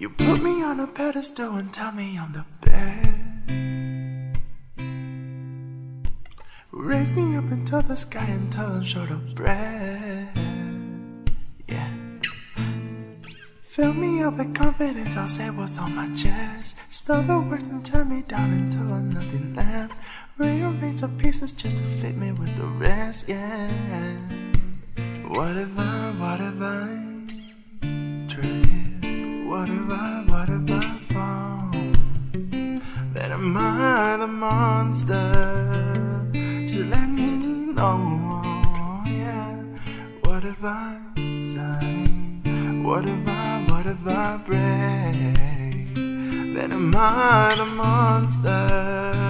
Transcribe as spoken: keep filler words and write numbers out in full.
You put me on a pedestal and tell me I'm the best. Raise me up into the sky until I'm short of breath. Yeah. Fill me up with confidence, I'll say what's on my chest. Spell the words and turn me down until I'm nothing left. Rearrange the pieces just to fit me with the rest, yeah. What have I, what have I tried? What have I, what have I found? That am I the monster? Just let me know, yeah. What have I signed? What have I, what have I break? Then am I the monster?